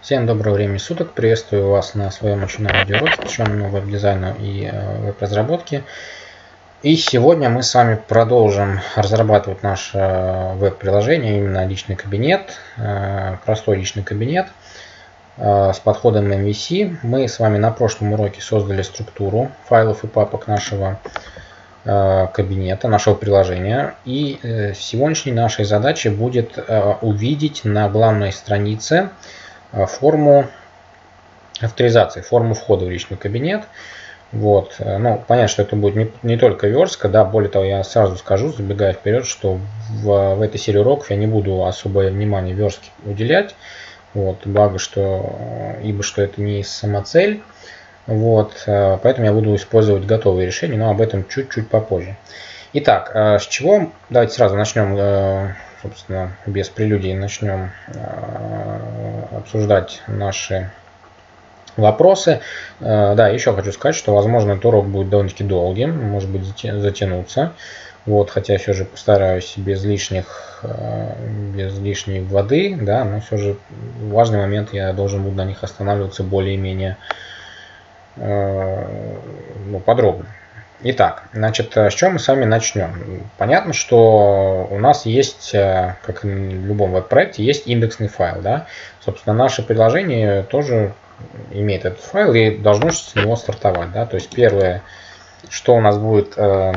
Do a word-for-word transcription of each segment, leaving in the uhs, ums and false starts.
Всем доброго времени суток, приветствую вас на своем очередном видеоуроке, посвященном веб-дизайну и веб-разработке. И сегодня мы с вами продолжим разрабатывать наше веб-приложение, именно личный кабинет, простой личный кабинет с подходом эм ви си. Мы с вами на прошлом уроке создали структуру файлов и папок нашего кабинета, нашего приложения. И сегодняшней нашей задачей будет увидеть на главной странице форму авторизации, форму входа в личный кабинет. Вот. Ну, понятно, что это будет не, не только верстка, да, более того, я сразу скажу, забегая вперед, что в, в этой серии уроков я не буду особое внимание верстке уделять. Вот. Благо, что, ибо что это не самоцель. Вот. Поэтому я буду использовать готовые решения, но об этом чуть-чуть попозже. Итак, с чего? Давайте сразу начнем. Собственно, без прелюдий начнем э, обсуждать наши вопросы. Э, да, еще хочу сказать, что, возможно, этот урок будет довольно-таки долгим, может быть, затянуться. Вот, хотя все же постараюсь без лишних, э, без лишней воды, да, но все же важный момент, я должен буду на них останавливаться более-менее э, ну, подробно. Итак, значит, с чего мы с вами начнем? Понятно, что у нас есть, как и в любом веб-проекте, есть индексный файл. Да? Собственно, наше приложение тоже имеет этот файл и должно с него стартовать. Да? То есть первое, что у нас будет э,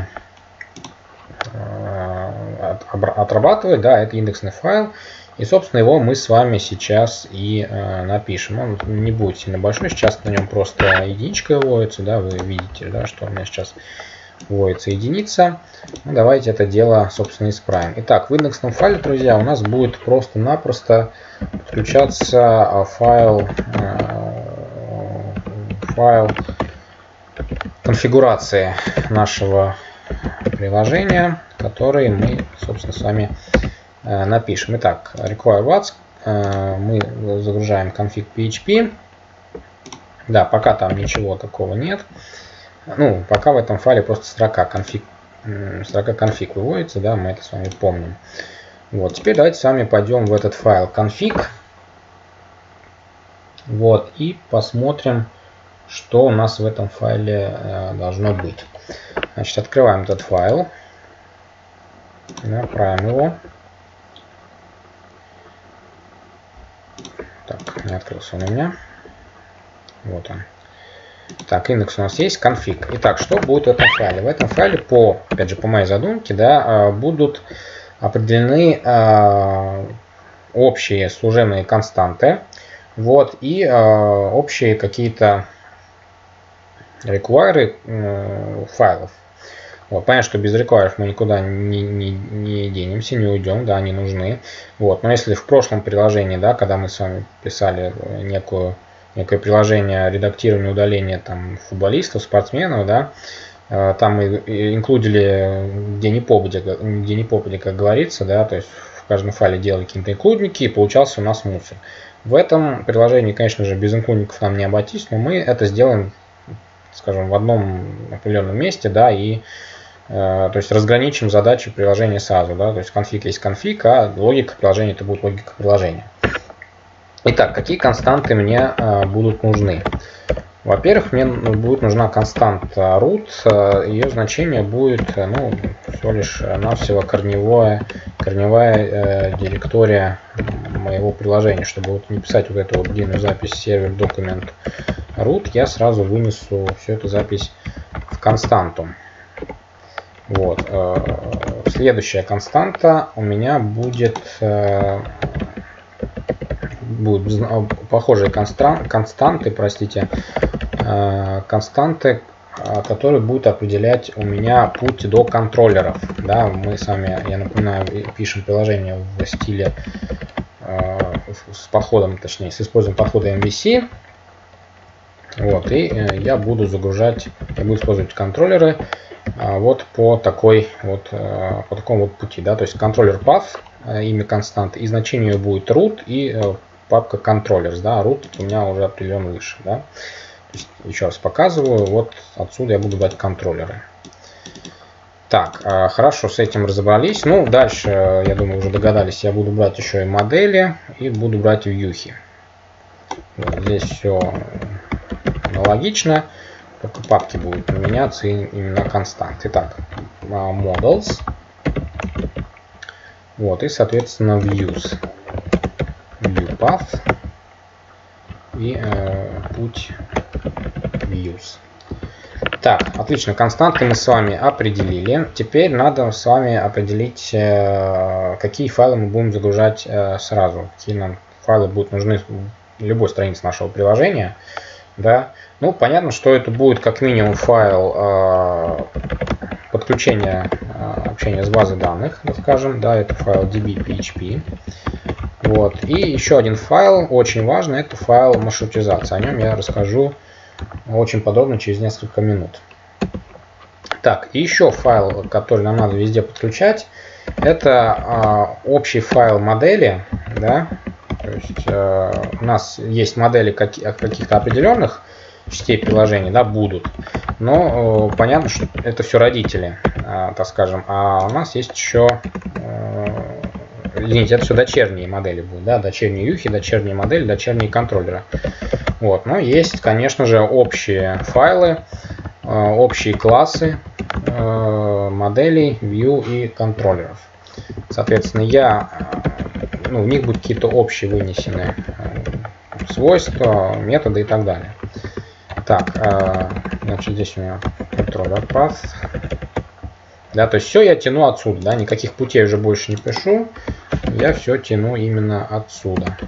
э, отрабатывать, да, это индексный файл. И, собственно, его мы с вами сейчас и э, напишем. Он не будет сильно большой, сейчас на нем просто единичка вводится, да, вы видите, да, что у меня сейчас вводится единица. Ну, давайте это дело, собственно, исправим. Итак, в индексном файле, друзья, у нас будет просто-напросто подключаться файл, э, файл конфигурации нашего приложения, который мы, собственно, с вами напишем. Итак, require what's, мы загружаем config пи эйч пи. Да, пока там ничего такого нет. Ну, пока в этом файле просто строка config, строка config выводится, да, мы это с вами помним. Вот, теперь давайте с вами пойдем в этот файл config. Вот, и посмотрим, что у нас в этом файле должно быть. Значит, открываем этот файл. Направим его. Так, не открылся он у меня. Вот он. Так, индекс у нас есть, конфиг. Итак, что будет в этом файле? В этом файле, по, опять же, по моей задумке, да, будут определены э, общие служебные константы. Вот, и э, общие какие-то require э, файлов. Вот, понятно, что без require мы никуда не, не, не денемся, не уйдем, да, они нужны. Вот, но если в прошлом приложении, да, когда мы с вами писали некую, некое приложение редактирования, удаления там футболистов, спортсменов, да, там мы инклюдили где ни попадя, где ни попадя, как говорится, да, то есть в каждом файле делали какие-то инклюдники, и получался у нас мусор. В этом приложении, конечно же, без инклюдников нам не обойтись, но мы это сделаем, скажем, в одном определенном месте, да, и то есть разграничим задачи приложения сразу, да, то есть конфиг есть конфиг, а логика приложения это будет логика приложения. Итак, какие константы мне э, будут нужны? Во-первых, мне будет нужна константа root, ее значение будет, ну, всего лишь навсего корневое, корневая э, директория моего приложения. Чтобы вот не писать вот эту вот длинную запись сервер документ root, я сразу вынесу всю эту запись в константу. Вот. Следующая константа у меня будет, будут похожие константы, простите, константы, которые будут определять у меня путь до контроллеров. Да, мы с вами, я напоминаю, пишем приложение в стиле с подходом, точнее, с использованием подхода эм ви си. Вот, и я буду загружать, я буду использовать контроллеры вот по такой вот по такому вот пути, да, то есть контроллер path, имя константы, и значение ее будет root и папка controllers, да, root у меня уже определен выше, да. То есть, еще раз показываю, вот отсюда я буду брать контроллеры. Так, хорошо, с этим разобрались. Ну, дальше, я думаю, уже догадались, я буду брать еще и модели и буду брать вьюхи. Вот здесь все аналогично, только папки будут меняться именно констант. Итак, models. Вот, и, соответственно, views. View path. И э, путь views. Так, отлично, константы мы с вами определили. Теперь надо с вами определить, э, какие файлы мы будем загружать э, сразу. Какие нам файлы будут нужны в любой странице нашего приложения. Да? Ну, понятно, что это будет как минимум файл э, подключения э, общения с базой данных, так скажем. Да, это файл db.php. Вот. И еще один файл, очень важный, это файл маршрутизации. О нем я расскажу очень подробно через несколько минут. Так, и еще файл, который нам надо везде подключать, это э, общий файл модели. Да? То есть э, у нас есть модели каких, каких-то определенных частей приложения, да, будут. Но э, понятно, что это все родители, э, так скажем. А у нас есть еще... Э, Извините, это все дочерние модели будут, да, дочерние юхи, дочерние модели, дочерние контроллеры. Вот, но есть, конечно же, общие файлы, э, общие классы э, моделей, view и контроллеров. Соответственно, я, ну, в них будут какие-то общие вынесены э, свойства, методы и так далее. Так, э, значит, здесь у меня контроллер path. Да, то есть все я тяну отсюда, да, никаких путей уже больше не пишу. Я все тяну именно отсюда,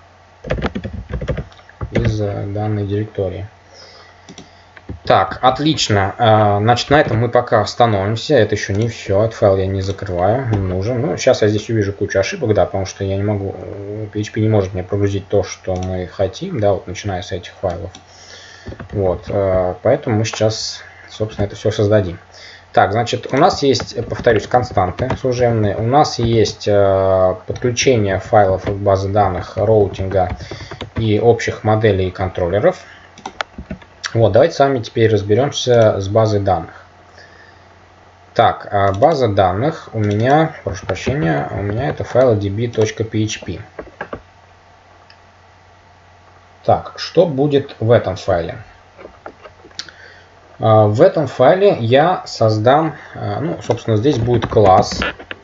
из данной директории. Так, отлично. Значит, на этом мы пока остановимся. Это еще не все. Этот файл я не закрываю, не нужен. Ну, сейчас я здесь увижу кучу ошибок, да, потому что я не могу, пи эйч пи не может мне прогрузить то, что мы хотим, да, вот начиная с этих файлов. Вот, поэтому мы сейчас, собственно, это все создадим. Так, значит, у нас есть, повторюсь, константы служебные, у нас есть э, подключение файлов от базы данных, роутинга и общих моделей и контроллеров. Вот, давайте с вами теперь разберемся с базой данных. Так, а база данных у меня, прошу прощения, у меня это файл db.php. Так, что будет в этом файле? В этом файле я создам, ну, собственно, здесь будет класс,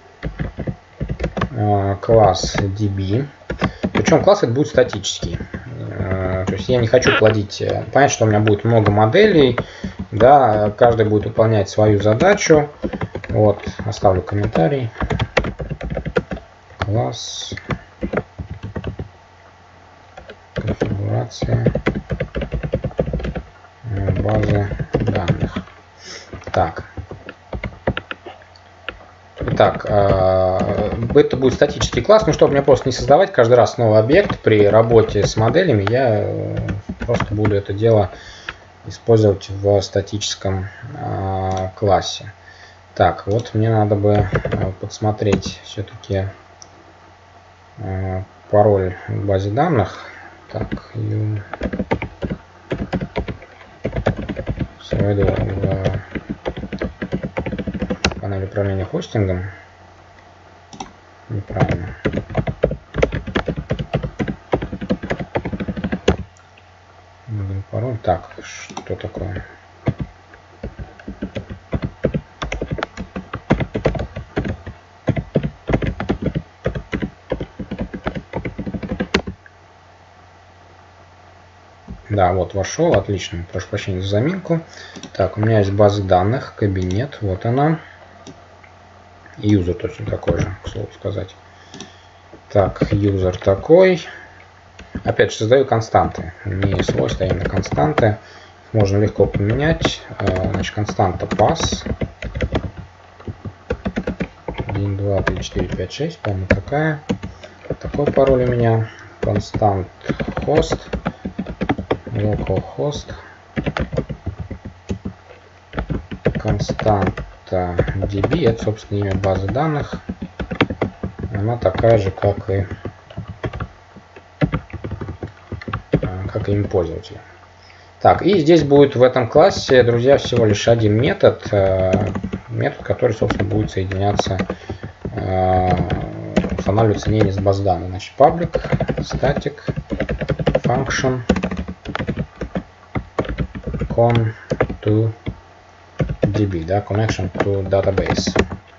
класс db, причем класс это будет статический. То есть я не хочу плодить, понятно, что у меня будет много моделей, да, каждый будет выполнять свою задачу. Вот, оставлю комментарий. Класс, конфигурация базы данных. Так. Итак, это будет статический класс, но чтобы мне просто не создавать каждый раз новый объект при работе с моделями, я просто буду это дело использовать в статическом классе. Так, вот мне надо бы подсмотреть все-таки пароль в базе данных. Так, войду в панель управления хостингом. Неправильно. Пароль. Так, что такое? Да, вот вошел, отлично, прошу прощения за заминку. Так, у меня есть база данных, кабинет, вот она. Юзер точно такой же, к слову сказать. Так, юзер такой. Опять же, создаю константы, не свойства, а именно константы. Можно легко поменять. Значит, константа pass. один, два, три, четыре, пять, шесть, по-моему, такая. Такой пароль у меня. Констант host. Localhost, константа db, это, собственно, имя базы данных. Она такая же, как и, как и имя пользователя. Так, и здесь будет в этом классе, друзья, всего лишь один метод, метод, который, собственно, будет соединяться, устанавливать соединение с базой данных. Значит, public, static, function con to db, да, connection to database.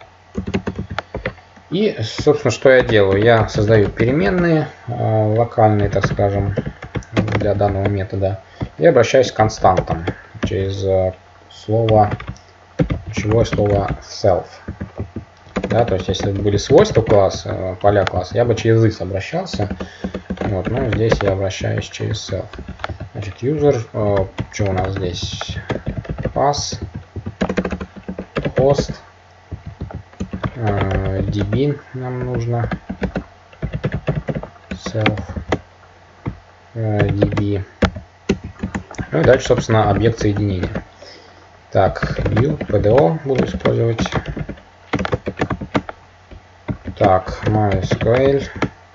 И, собственно, что я делаю? Я создаю переменные, э, локальные, так скажем, для данного метода, и обращаюсь к константам через э, слово, ключевое слово self. Да, то есть, если бы были свойства класса, поля класса, я бы через их обращался. Вот, но здесь я обращаюсь через self. Значит, user, э, что у нас здесь? Pass, host, э, db нам нужно, self, э, db. Ну и дальше, собственно, объект соединения. Так, view, пи ди о буду использовать. Так, MySQL,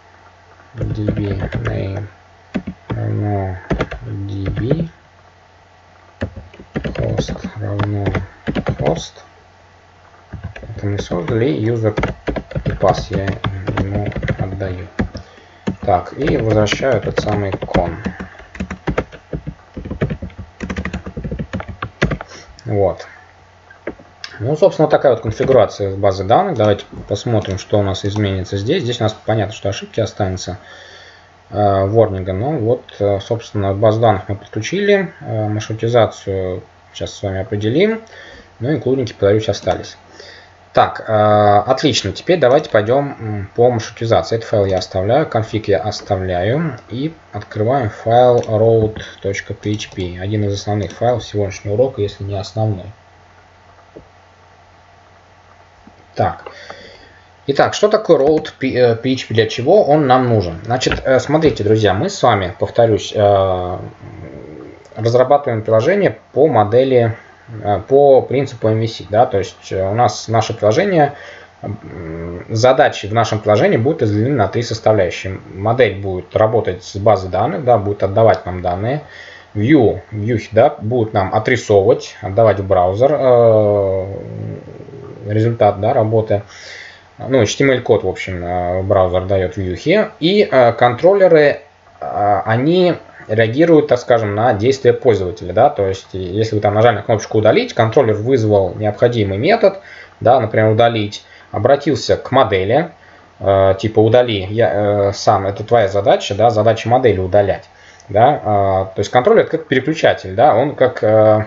db name равно db, host равно host. Это мы создали, user и pass я ему отдаю. Так, и возвращаю этот самый con. Вот. Ну, собственно, вот такая вот конфигурация базы данных. Давайте посмотрим, что у нас изменится здесь. Здесь у нас понятно, что ошибки останутся. Ворнинга. Но вот, собственно, базу данных мы подключили. Маршрутизацию сейчас с вами определим. Ну и клубники, повторюсь, остались. Так, отлично. Теперь давайте пойдем по маршрутизации. Этот файл я оставляю, конфиг я оставляю. И открываем файл route.php. Один из основных файлов сегодняшнего урока, если не основной. Так. Итак, что такое route.php, для чего он нам нужен? Значит, смотрите, друзья, мы с вами, повторюсь, разрабатываем приложение по модели, по принципу эм ви си. Да? То есть у нас наше приложение, задачи в нашем приложении будут разделены на три составляющие. Модель будет работать с базой данных, да, будет отдавать нам данные. View, view да, будет нам отрисовывать, отдавать в браузер результат, да, работы. Ну, эйч ти эм эль-код, в общем, браузер дает в вьюхе. И контроллеры, они реагируют, так скажем, на действия пользователя. Да? То есть, если вы там нажали на кнопочку «Удалить», контроллер вызвал необходимый метод, да, например, «Удалить», обратился к модели, типа «Удали», я, сам, это твоя задача, да, задача модели удалять. Да? То есть, контроллер это как переключатель, да? Он как...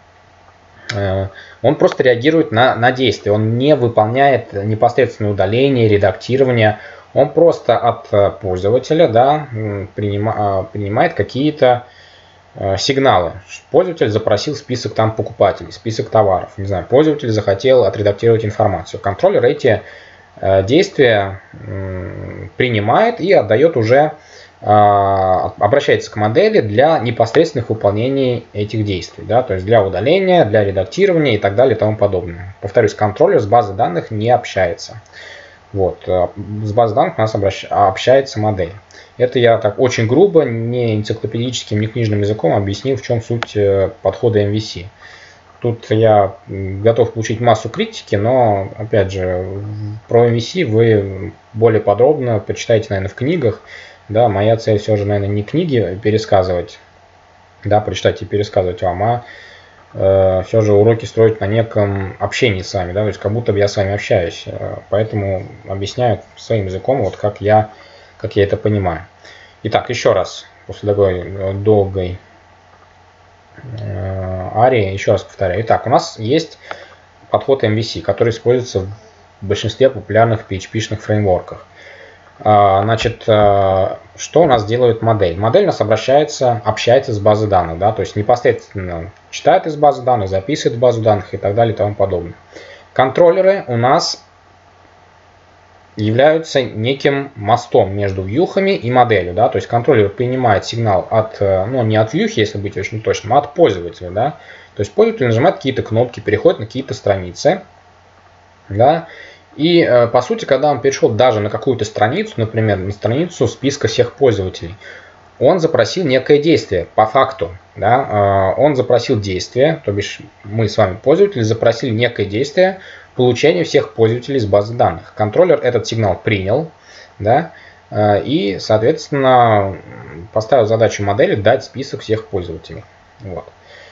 Он просто реагирует на, на действие, он не выполняет непосредственное удаление, редактирование, он просто от пользователя, да, принима, принимает какие-то сигналы. Пользователь запросил список там покупателей, список товаров, не знаю, пользователь захотел отредактировать информацию. Контроллер эти действия принимает и отдает уже, обращается к модели для непосредственных выполнений этих действий, да, то есть для удаления, для редактирования и так далее и тому подобное. Повторюсь, контроллер с базой данных не общается. Вот, с базой данных у нас обращ... общается модель. Это я так очень грубо, не энциклопедическим, не книжным языком объяснил, в чем суть подхода эм ви си. Тут я готов получить массу критики, но, опять же, про эм ви си вы более подробно почитайте, наверное, в книгах. Да, моя цель все же, наверное, не книги пересказывать, да, прочитать и пересказывать вам, а э, все же уроки строить на неком общении с вами, да, то есть как будто бы я с вами общаюсь, э, поэтому объясняю своим языком, вот как я, как я это понимаю. Итак, еще раз, после такой долгой э, арии, еще раз повторяю. Итак, у нас есть подход эм ви си, который используется в большинстве популярных пи эйч пи-шных фреймворках. Значит, что у нас делает модель? Модель у нас обращается, общается с базой данных, да, то есть непосредственно читает из базы данных, записывает в базу данных и так далее и тому подобное. Контроллеры у нас являются неким мостом между вьюхами и моделью, да, то есть контроллер принимает сигнал от, ну не от вьюхи, если быть очень точным, а от пользователя, да, то есть пользователь нажимает какие-то кнопки, переходит на какие-то страницы, да. И, по сути, когда он перешел даже на какую-то страницу, например, на страницу списка всех пользователей, он запросил некое действие по факту. Да? Он запросил действие, то бишь мы с вами, пользователи, запросили некое действие получения всех пользователей из базы данных. Контроллер этот сигнал принял, да? И, соответственно, поставил задачу модели дать список всех пользователей. Вот.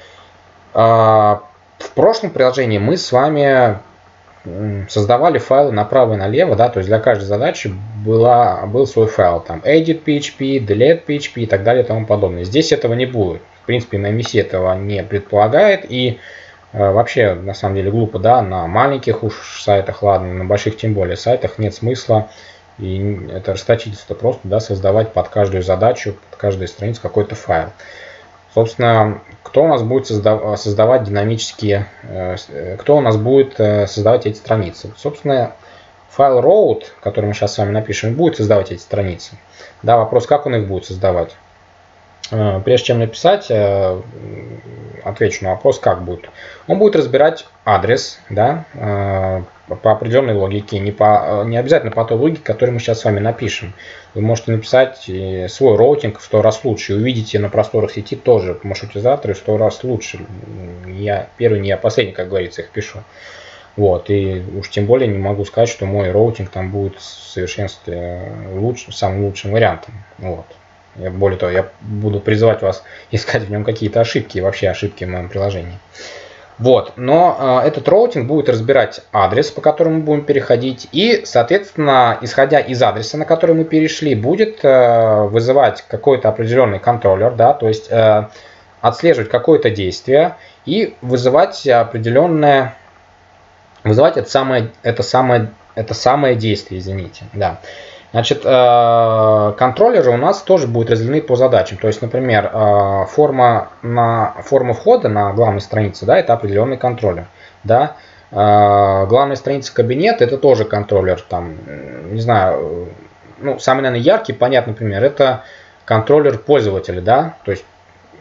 В прошлом приложении мы с вами создавали файлы направо и налево, да, то есть для каждой задачи была, был свой файл, там edit пи эйч пи, delete пи эйч пи и так далее и тому подобное. Здесь этого не будет. В принципе, на эм ви си этого не предполагает, и э, вообще, на самом деле, глупо, да, на маленьких уж сайтах, ладно, на больших тем более сайтах нет смысла, и это расточительство просто, да, создавать под каждую задачу, под каждую страницу какой-то файл. Собственно, кто у нас будет создав создавать динамические, э, кто у нас будет э, создавать эти страницы? Собственно, файл route, который мы сейчас с вами напишем, будет создавать эти страницы. Да, вопрос, как он их будет создавать? Э, прежде чем написать, э, отвечу на вопрос, как будет. Он будет разбирать адрес, да, э, по определенной логике, не, по, не обязательно по той логике, которую мы сейчас с вами напишем. Вы можете написать свой роутинг в сто раз лучше. Увидите на просторах сети тоже маршрутизаторы в сто раз лучше. Я первый, не я последний, как говорится, их пишу. Вот. И уж тем более не могу сказать, что мой роутинг там будет в совершенстве лучше, самым лучшим вариантом. Вот. Я, более того, я буду призывать вас искать в нем какие-то ошибки, вообще ошибки в моем приложении. Вот, но э, этот роутинг будет разбирать адрес, по которому мы будем переходить, и, соответственно, исходя из адреса, на который мы перешли, будет э, вызывать какой-то определенный контроллер, да, то есть э, отслеживать какое-то действие и вызывать определенное, вызывать это самое, это самое, это самое действие, извините, да. Значит, контроллеры у нас тоже будут разделены по задачам. То есть, например, форма, на, форма входа на главной странице, да, это определенный контроллер. Да. Главная страница кабинета — это тоже контроллер. Там, не знаю, ну, самый, наверное, яркий, понятный пример — это контроллер пользователя. Да. То есть,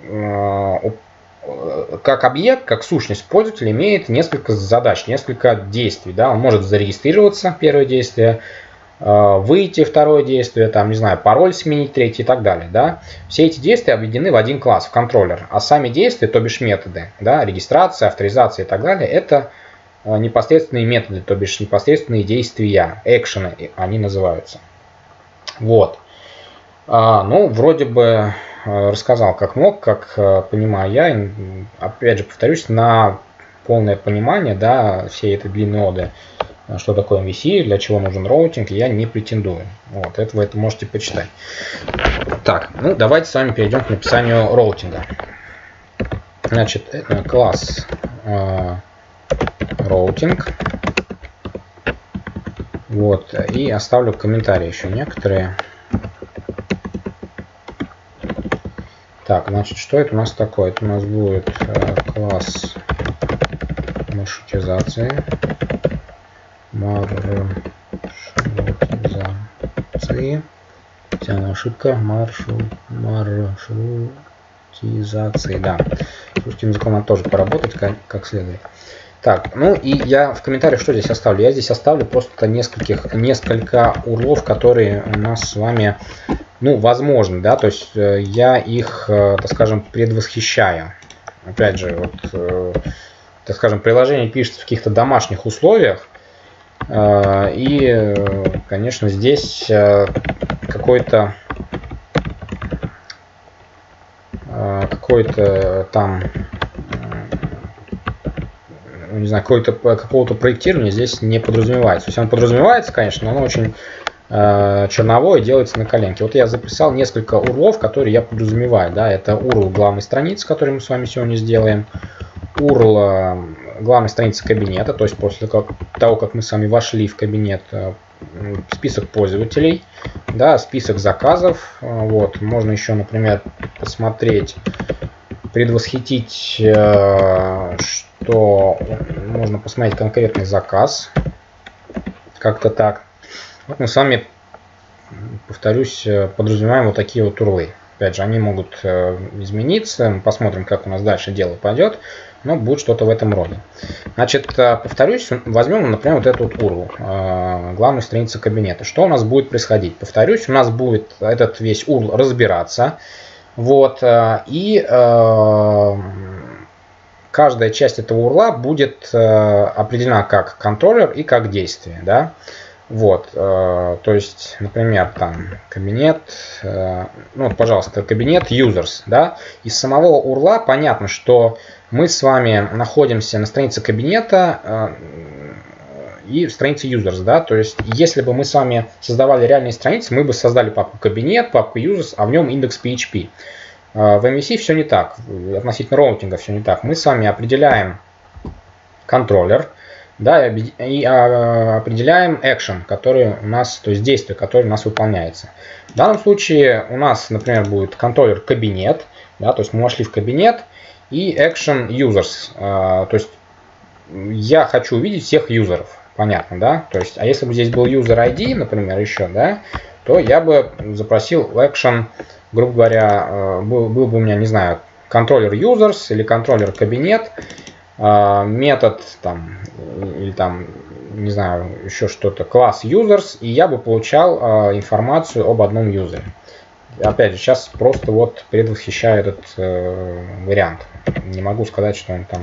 как объект, как сущность пользователя имеет несколько задач, несколько действий. Да. Он может зарегистрироваться, первое действие, выйти, второе действие, там, не знаю, пароль сменить, третье и так далее. Да? Все эти действия объединены в один класс, в контроллер. А сами действия, то бишь методы, да, регистрация, авторизация и так далее, это непосредственные методы, то бишь непосредственные действия, экшены они называются. Вот. А, ну, вроде бы рассказал как мог, как понимаю я. Опять же, повторюсь, на полное понимание, да, всей этой длинной оды, что такое эм ви си, для чего нужен роутинг, я не претендую. Вот, это вы это можете почитать. Так, ну давайте с вами перейдем к написанию роутинга. Значит, класс э, роутинг. Вот, и оставлю комментарии еще некоторые. Так, значит, что это у нас такое? Это у нас будет э, класс маршрутизации. Маршрутизации. Вся ошибка. Маршрут, маршрутизации. Да. С русским языком надо тоже поработать как, как следует. Так, ну и я в комментариях что здесь оставлю? Я здесь оставлю просто нескольких, несколько урлов, которые у нас с вами, ну, возможны, да, то есть я их, так скажем, предвосхищаю. Опять же, вот, так скажем, приложение пишется в каких-то домашних условиях, и, конечно, здесь какой-то какой-то там, не знаю, какого-то какого-то проектирования здесь не подразумевается. То есть оно подразумевается, конечно, но оно очень э, черновое, делается на коленке. Вот я записал несколько урлов, которые я подразумеваю. Да, это урл главной страницы, который мы с вами сегодня сделаем. урл главной страницы кабинета, то есть после того, как мы с вами вошли в кабинет, список пользователей, да, список заказов. Вот, можно еще, например, посмотреть, предвосхитить, что можно посмотреть конкретный заказ. Как-то так. Вот мы с вами, повторюсь, подразумеваем вот такие вот урлы. Опять же, они могут измениться. Мы посмотрим, как у нас дальше дело пойдет. Но будет что-то в этом роде. Значит, повторюсь, возьмем, например, вот эту вот урл, главную страницу кабинета. Что у нас будет происходить? Повторюсь, у нас будет этот весь урл разбираться. Вот, и э, каждая часть этого урла будет э, определена как контроллер и как действие. Да? Вот, э, то есть, например, там кабинет, э, ну, пожалуйста, кабинет users, да, из самого урла понятно, что мы с вами находимся на странице кабинета э, и странице users, да, то есть, если бы мы с вами создавали реальные страницы, мы бы создали папку кабинет, папку users, а в нем индекс пи эйч пи. Э, в эм ви си все не так, относительно роутинга все не так. Мы с вами определяем контроллер, да, и определяем action, который у нас, то есть действие, которое у нас выполняется. В данном случае у нас, например, будет контроллер кабинет, да, то есть мы вошли в кабинет, и action users, то есть я хочу увидеть всех юзеров, понятно, да, то есть, а если бы здесь был user ай ди, например, еще, да, то я бы запросил action, грубо говоря, был, был бы у меня, не знаю, контроллер users или контроллер кабинет, метод там или там, не знаю, еще что-то, класс users, и я бы получал э, информацию об одном юзере. Опять же, сейчас просто вот предвосхищаю этот э, вариант. Не могу сказать, что он там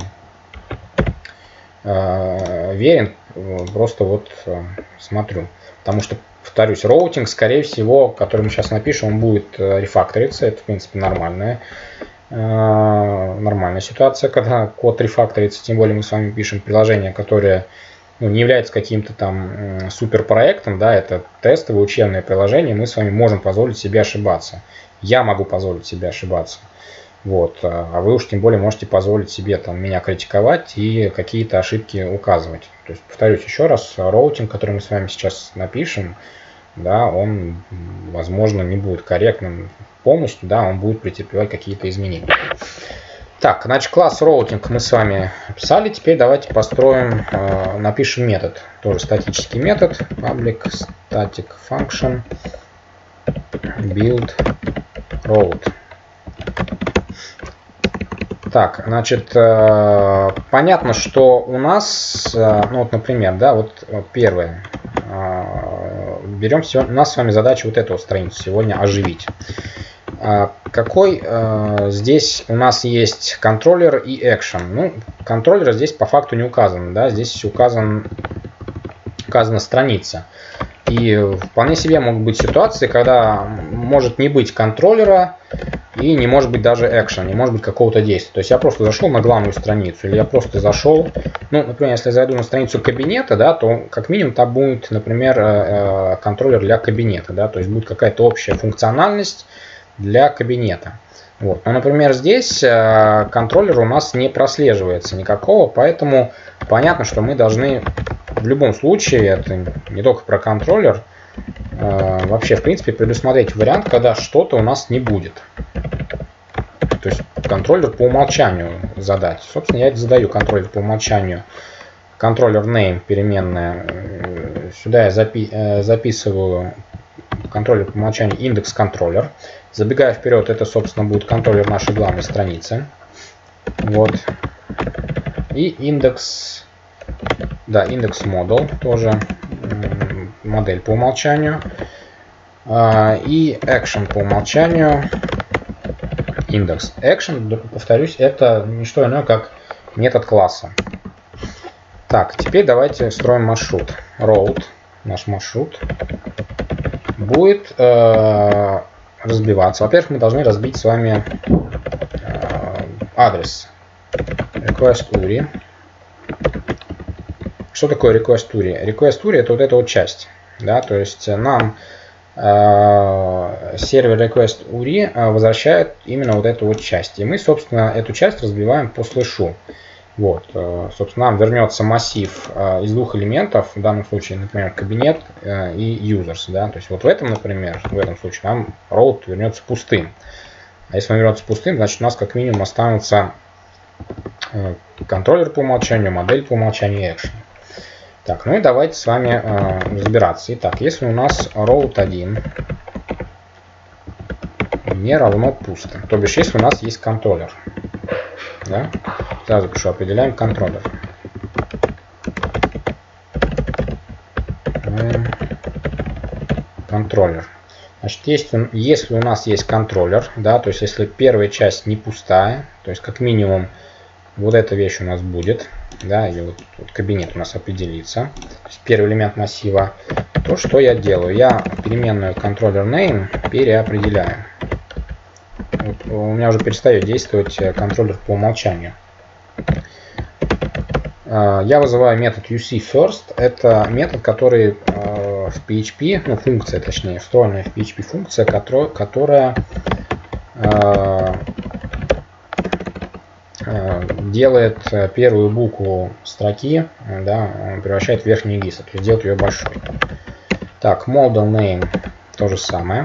э, верен, просто вот э, смотрю. Потому что, повторюсь, роутинг, скорее всего, который мы сейчас напишем, он будет э, рефакториться, это в принципе нормальное. Нормальная ситуация, когда код рефакторится, тем более мы с вами пишем приложение, которое, ну, не является каким-то там суперпроектом, да, это тестовое учебное приложение, мы с вами можем позволить себе ошибаться. Я могу позволить себе ошибаться. Вот, а вы уж тем более можете позволить себе там меня критиковать и какие-то ошибки указывать. То есть, повторюсь еще раз, роутинг, который мы с вами сейчас напишем, да, он, возможно, не будет корректным полностью, да, он будет претерпевать какие-то изменения. Так, значит, класс routing мы с вами описали. Теперь давайте построим, э, напишем метод. Тоже статический метод. Public static function build route. Так, значит, э, понятно, что у нас, э, ну вот, например, да, вот первое. Э, берем сегодня, у нас с вами задача вот эту вот страницу сегодня оживить. Какой э, здесь у нас есть контроллер и action? Ну, контроллер здесь по факту не указан, да, здесь указан, указана страница. И вполне себе могут быть ситуации, когда может не быть контроллера и не может быть даже action, не может быть какого-то действия. То есть я просто зашел на главную страницу, или я просто зашел, ну, например, если я зайду на страницу кабинета, да, то как минимум там будет, например, э, контроллер для кабинета, да, то есть будет какая-то общая функциональность для кабинета. Вот. Но, например, здесь э, контроллера у нас не прослеживается никакого, поэтому понятно, что мы должны в любом случае, это не только про контроллер, э, вообще, в принципе, предусмотреть вариант, когда что-то у нас не будет. То есть контроллер по умолчанию задать. Собственно, я это задаю контроллер по умолчанию. Контроллер name переменная. Сюда я запи э, записываю контроллер по умолчанию индекс контроллер. Забегая вперед, это, собственно, будет контроллер нашей главной страницы. Вот. И индекс, да, индекс model, тоже модель по умолчанию. И action по умолчанию, индекс. Action, повторюсь, это не что иное, как метод класса. Так, теперь давайте строим маршрут. Route, наш маршрут, будет э, разбиваться. Во-первых, мы должны разбить с вами э, адрес request ю ар ай. Что такое request ю ар ай? Request ю ар ай это вот эта вот часть. Да, то есть нам э, сервер request ю ар ай возвращает именно вот эту вот часть. И мы, собственно, эту часть разбиваем по слэшу. Вот, собственно, нам вернется массив из двух элементов, в данном случае, например, кабинет и users. Да? То есть вот в этом, например, в этом случае нам route вернется пустым. А если он вернется пустым, значит у нас как минимум останутся контроллер по умолчанию, модель по умолчанию и action. Так, ну и давайте с вами разбираться. Итак, если у нас route один не равно пусто, то бишь если у нас есть контроллер. Да? Сразу пишу, определяем контроллер. Контроллер. Значит, есть, если у нас есть контроллер, да, то есть если первая часть не пустая, то есть как минимум вот эта вещь у нас будет, да, или вот, вот кабинет у нас определится, то есть первый элемент массива, то что я делаю? Я переменную controller name переопределяю. Вот у меня уже перестает действовать контроллер по умолчанию. Я вызываю метод ucFirst. Это метод, который в пи эйч пи, ну функция точнее, встроенная в пи эйч пи функция, которая, которая делает первую букву строки, да, превращает в верхний гис, то есть делает ее большой. Так, model name то же самое.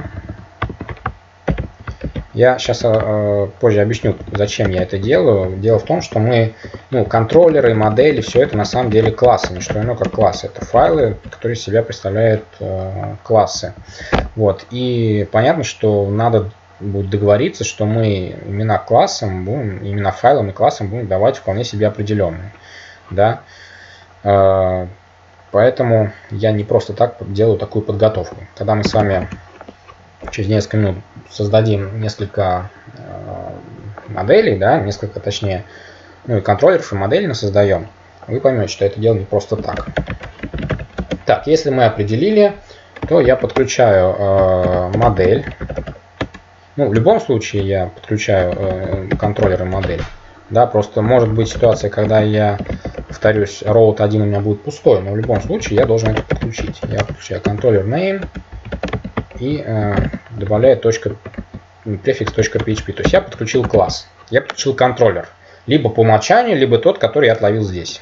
Я сейчас э, позже объясню, зачем я это делаю. Дело в том, что мы, ну, контроллеры, модели, все это на самом деле классы, не что иное, как классы. Это файлы, которые из себя представляют э, классы. Вот. И понятно, что надо будет договориться, что мы имена классам, будем, имена файлам и классам будем давать вполне себе определенные. Да? Э, поэтому я не просто так делаю такую подготовку. Когда мы с вами через несколько минут создадим несколько э, моделей, да, несколько, точнее, ну и контроллеров, и моделей мы создаем, вы поймете, что это дело не просто так. Так, если мы определили, то я подключаю э, модель. Ну, в любом случае я подключаю э, контроллер и модель. Да, просто может быть ситуация, когда я, повторюсь, route один у меня будет пустой, но в любом случае я должен это подключить. Я подключаю контроллер name и э, добавляю точка, префикс .php. То есть я подключил класс, я подключил контроллер. Либо по умолчанию, либо тот, который я отловил здесь.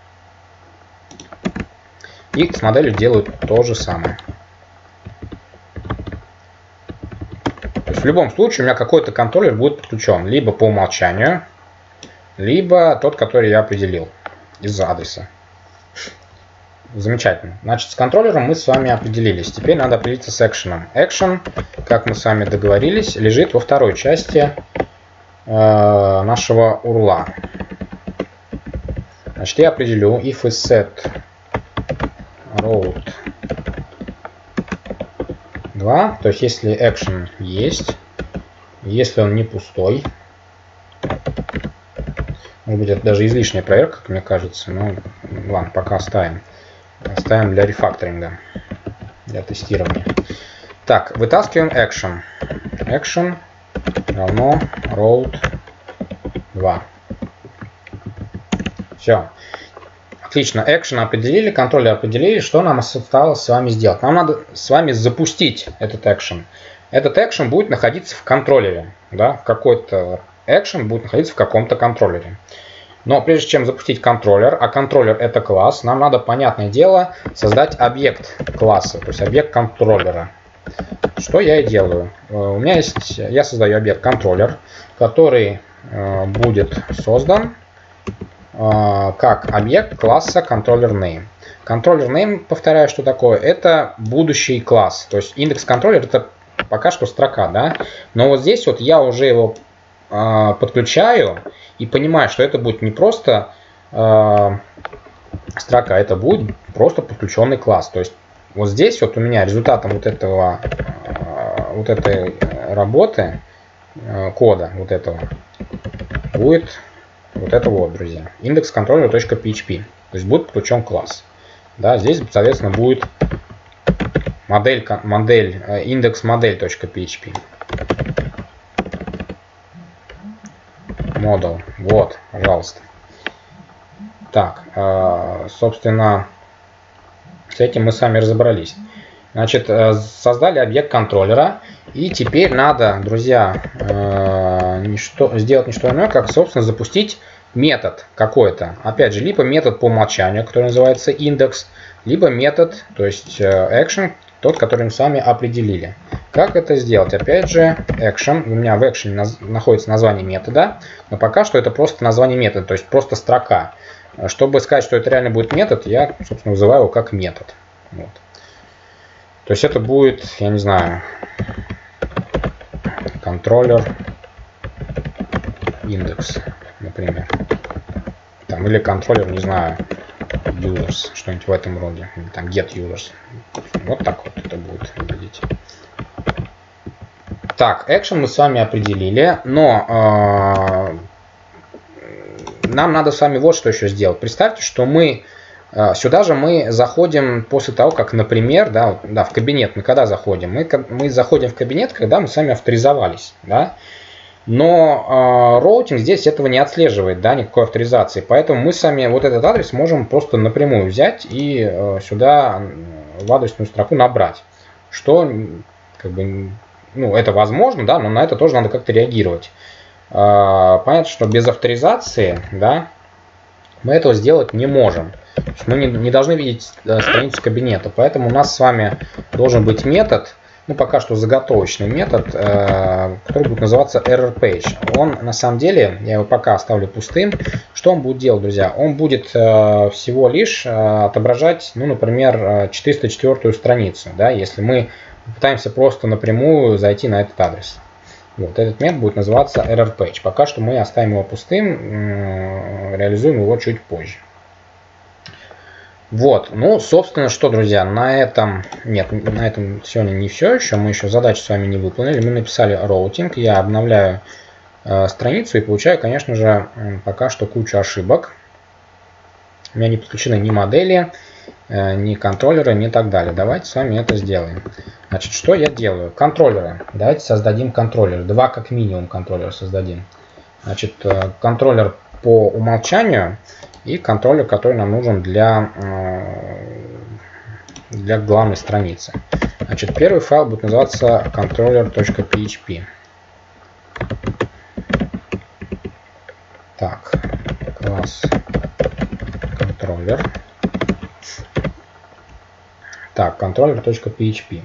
И с моделью делаю то же самое. То есть в любом случае у меня какой-то контроллер будет подключен. Либо по умолчанию, либо тот, который я определил из-за адреса. Замечательно. Значит, с контроллером мы с вами определились. Теперь надо определиться с экшеном. Action, как мы с вами договорились, лежит во второй части э, нашего урла. Значит, я определю if is set route два, то есть если action есть, если он не пустой, может быть, это даже излишняя проверка, как мне кажется, но ладно, пока оставим. Оставим для рефакторинга, для тестирования. Так, вытаскиваем action. Action равно route два. Все. Отлично. Action определили, контроллер определили. Что нам осталось с вами сделать? Нам надо с вами запустить этот action. Этот action будет находиться в контроллере. Да? В какой-то action будет находиться в каком-то контроллере. Но прежде чем запустить контроллер, а контроллер это класс, нам надо, понятное дело, создать объект класса, то есть объект контроллера. Что я и делаю. У меня есть, я создаю объект контроллер, который будет создан как объект класса controller name. Controller name, повторяю, что такое, это будущий класс. То есть индекс контроллер это пока что строка, да. Но вот здесь вот я уже его подключаю и понимаю, что это будет не просто э, строка, это будет просто подключенный класс. То есть вот здесь вот у меня результатом вот этого э, вот этой работы э, кода вот этого будет вот это вот, друзья, индекс controller.php. То есть будет подключен класс. Да, здесь, соответственно, будет модель, модель индекс модель.php. Model. Вот, пожалуйста. Так, собственно, с этим мы с вами разобрались. Значит, создали объект контроллера. И теперь надо, друзья, не что, сделать не что иное, как, собственно, запустить метод какой-то. Опять же, либо метод по умолчанию, который называется индекс, либо метод, то есть action, тот, который мы с вами определили. Как это сделать? Опять же, action. У меня в action наз... находится название метода, но пока что это просто название метода, то есть просто строка. Чтобы сказать, что это реально будет метод, я, собственно, вызываю его как метод. Вот. То есть это будет, я не знаю, контроллер индекс, например. Там, или контроллер, не знаю, users, что-нибудь в этом роде. Или там get users. Вот так вот это будет выглядеть. Так, action мы с вами определили, но э, нам надо с вами вот что еще сделать. Представьте, что мы сюда же мы заходим после того, как, например, да, да, в кабинет мы когда заходим? Мы, мы заходим в кабинет, когда мы сами авторизовались, да? Но э, роутинг здесь этого не отслеживает, да, никакой авторизации. Поэтому мы сами вот этот адрес можем просто напрямую взять и э, сюда в адресную строку набрать. Что, как бы, ну, это возможно, да, но на это тоже надо как-то реагировать. Э, понятно, что без авторизации, да, мы этого сделать не можем. Мы не, не должны видеть э, страницу кабинета. Поэтому у нас с вами должен быть метод, ну пока что заготовочный метод, э, который будет называться error-page. Он на самом деле, я его пока оставлю пустым. Что он будет делать, друзья? Он будет э, всего лишь э, отображать, ну, например, четыреста четвёртую страницу, да, если мы пытаемся просто напрямую зайти на этот адрес. Вот этот метод будет называться error-page. Пока что мы оставим его пустым, э, реализуем его чуть позже. Вот, ну, собственно, что, друзья, на этом, нет, на этом сегодня не все еще, мы еще задачу с вами не выполнили, мы написали роутинг, я обновляю э, страницу и получаю, конечно же, пока что кучу ошибок. У меня не подключены ни модели, э, ни контроллеры, ни так далее. Давайте с вами это сделаем. Значит, что я делаю? Контроллеры, давайте создадим контроллер, два как минимум контроллера создадим. Значит, э, контроллер по умолчанию и контроллер, который нам нужен для, для главной страницы. Значит, первый файл будет называться controller.php. Так, класс контроллер. Так, controller.php.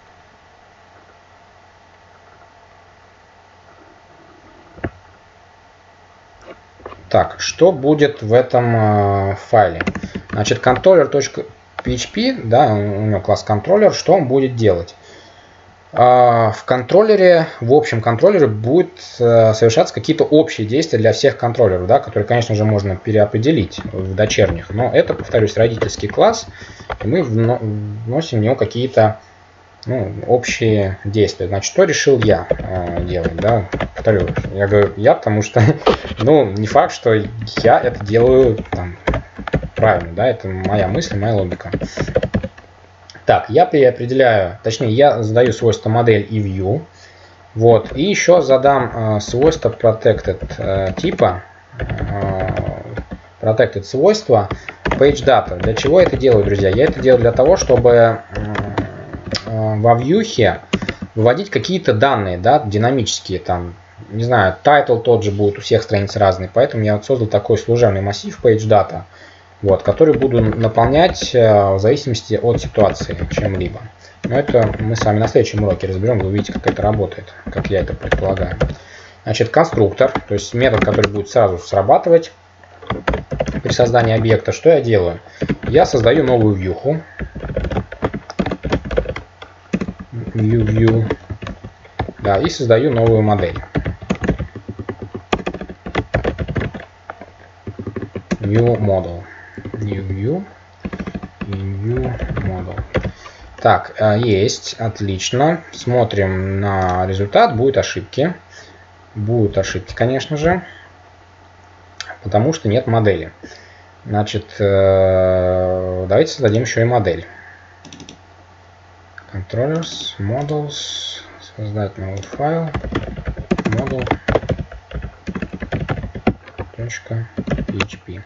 Так, что будет в этом э, файле? Значит, controller.php, да, у него класс контроллер, что он будет делать? Э, в контроллере, в общем контроллере будет э, совершаться какие-то общие действия для всех контроллеров, да, которые, конечно же, можно переопределить в дочерних. Но это, повторюсь, родительский класс, и мы вносим в него какие-то, ну, общие действия. Значит, что решил я э, делать, да? Повторю, я говорю я, потому что, ну, не факт, что я это делаю там правильно, да, это моя мысль, моя логика. Так, я переопределяю, точнее, я задаю свойства модель и view, вот, и еще задам э, свойство protected э, типа, э, protected свойства page data. Для чего я это делаю, друзья? Я это делаю для того, чтобы э, во вьюхе выводить какие-то данные, да, динамические, там, не знаю, title тот же будет, у всех страниц разный, поэтому я вот создал такой служебный массив PageData, вот, который буду наполнять в зависимости от ситуации чем-либо. Но это мы с вами на следующем уроке разберем, вы увидите, как это работает, как я это предполагаю. Значит, конструктор, то есть метод, который будет сразу срабатывать при создании объекта. Что я делаю? Я создаю новую вьюху. New view, да, и создаю новую модель. New model. New view и new model. Так, есть, отлично. Смотрим на результат. Будут ошибки. Будут ошибки, конечно же, потому что нет модели. Значит, давайте создадим еще и модель. Controllers, models, создать новый файл, model.php.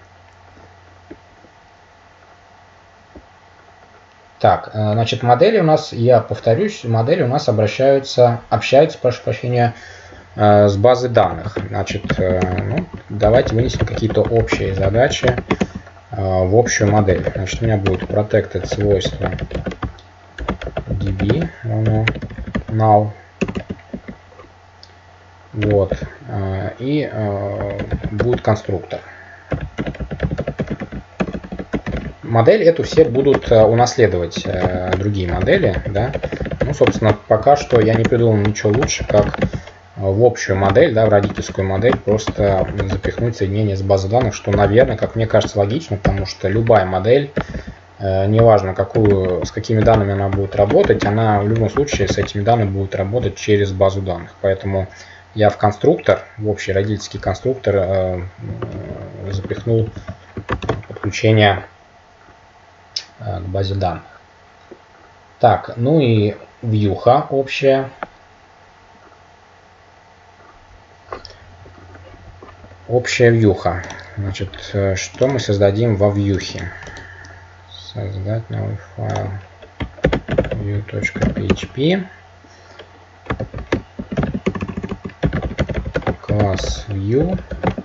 Так, значит, модели у нас, я повторюсь, модели у нас обращаются, общаются, прошу прощения, с базой данных. Значит, ну, давайте вынесем какие-то общие задачи в общую модель. Значит, у меня будет protected свойство db now, вот, и будет конструктор. Модель эту все будут унаследовать другие модели, да. Ну, собственно, пока что я не придумал ничего лучше, как в общую модель, да, в родительскую модель просто запихнуть соединение с базой данных, что, наверное, как мне кажется, логично, потому что любая модель, неважно, какую, с какими данными она будет работать, она в любом случае с этими данными будет работать через базу данных. Поэтому я в конструктор, в общий родительский конструктор, запихнул подключение к базе данных. Так, ну и вьюха общая. Общая вьюха. Значит, что мы создадим во вьюхе? Создать новый файл view.php. Класс view.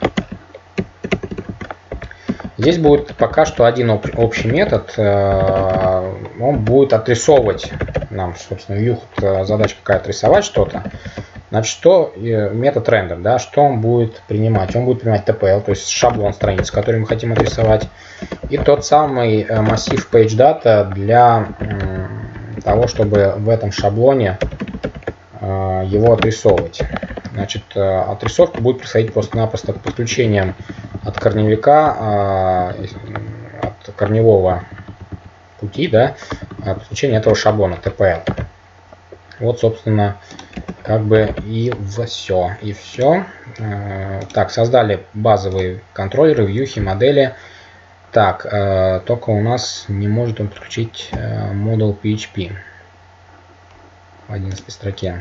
Здесь будет пока что один общий метод. Он будет отрисовывать нам, собственно, view, задача какая-то рисовать что-то. Значит, что метод render, да, что он будет принимать? Он будет принимать ти пи эл, то есть шаблон страницы, который мы хотим отрисовать, и тот самый массив PageData для того, чтобы в этом шаблоне его отрисовывать. Значит, отрисовка будет происходить просто-напросто подключением от корневика, от корневого пути, да, подключение этого шаблона ти пи эл. Вот, собственно, как бы и все. И все. Так, создали базовые контроллеры, вьюхи, модели. Так, только у нас не может он подключить model пи эйч пи в одиннадцатой строке.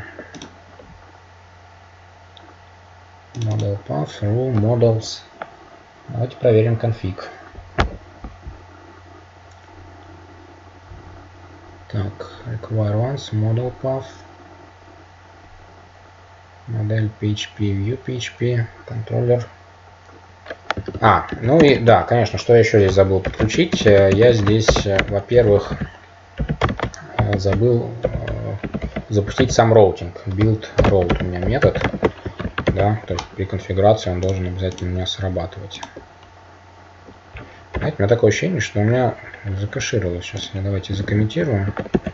Model path, rule, models. Давайте проверим конфиг. Так, require once, model path, модель пи эйч пи, view пи эйч пи, контроллер. А, ну и да, конечно, что я еще здесь забыл подключить. Я здесь, во-первых, забыл запустить сам роутинг. Build route у меня метод. Да, то есть при конфигурации он должен обязательно у меня срабатывать. Знаете, у меня такое ощущение, что у меня закэшировалось. Сейчас я давайте закомментирую.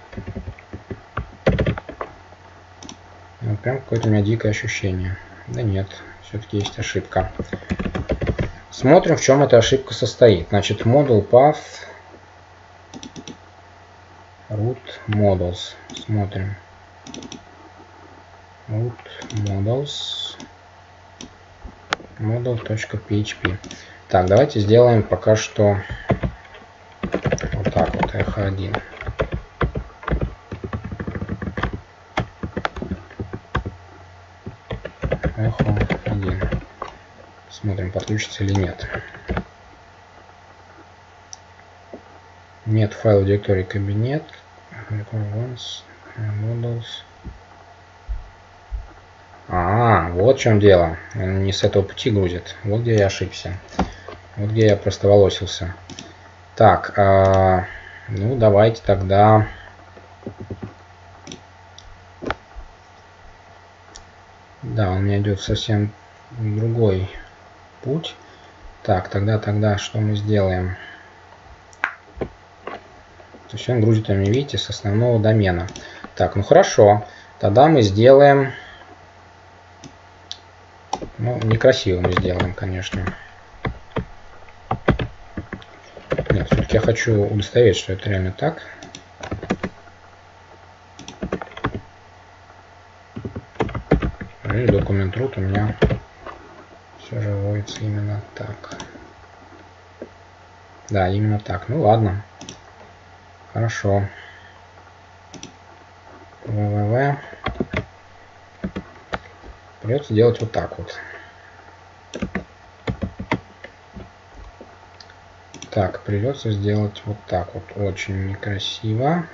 Вот прям какое-то у меня дикое ощущение. Да нет, все-таки есть ошибка. Смотрим, в чем эта ошибка состоит. Значит, model path root models. Смотрим. Root models model.php. Так, давайте сделаем пока что вот так вот, эх один. эхо один. Смотрим, подключится или нет. Нет файла директории кабинет. Models. А, вот в чем дело. Он не с этого пути грузит. Вот где я ошибся. Вот где я просто волосился. Так, э, ну давайте тогда... Да, он у меня идет совсем другой путь. Так, тогда, тогда что мы сделаем? То есть он грузит у меня, видите, с основного домена. Так, ну хорошо. Тогда мы сделаем... Ну, некрасиво мы сделаем, конечно. Нет, все-таки я хочу удостоверить, что это реально так. И документ root у меня все же вводится именно так. Да, именно так. Ну ладно. Хорошо. www. Придется делать вот так вот. Так, придется сделать вот так вот. Очень некрасиво.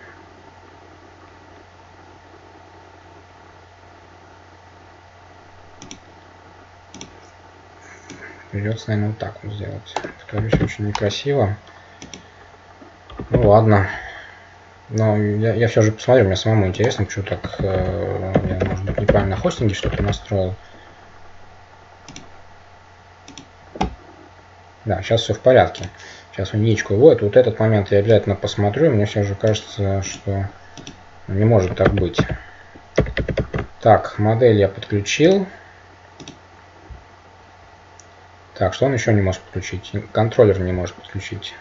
Придется, наверное, вот так вот сделать. Повторюсь, очень некрасиво. Ну ладно. Но я, я все же посмотрю, мне самому интересно, почему так, э, я, может быть, неправильно на хостинге что-то настроил. Да, сейчас все в порядке. Сейчас он яичко вводит. Вот этот момент я обязательно посмотрю. Мне все же кажется, что не может так быть. Так, модель я подключил. Так, что он еще не может подключить? Контроллер не может подключить.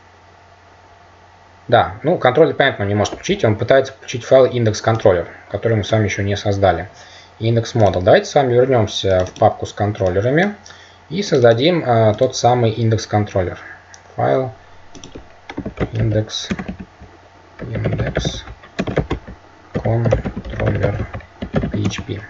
Да, ну контроллер, понятно, он не может подключить. Он пытается подключить файл индекс контроллер, который мы с вами еще не создали. Индекс model. Давайте с вами вернемся в папку с контроллерами. И создадим э, тот самый индекс-контроллер. Файл индекс индекс контроллер пи эйч пи.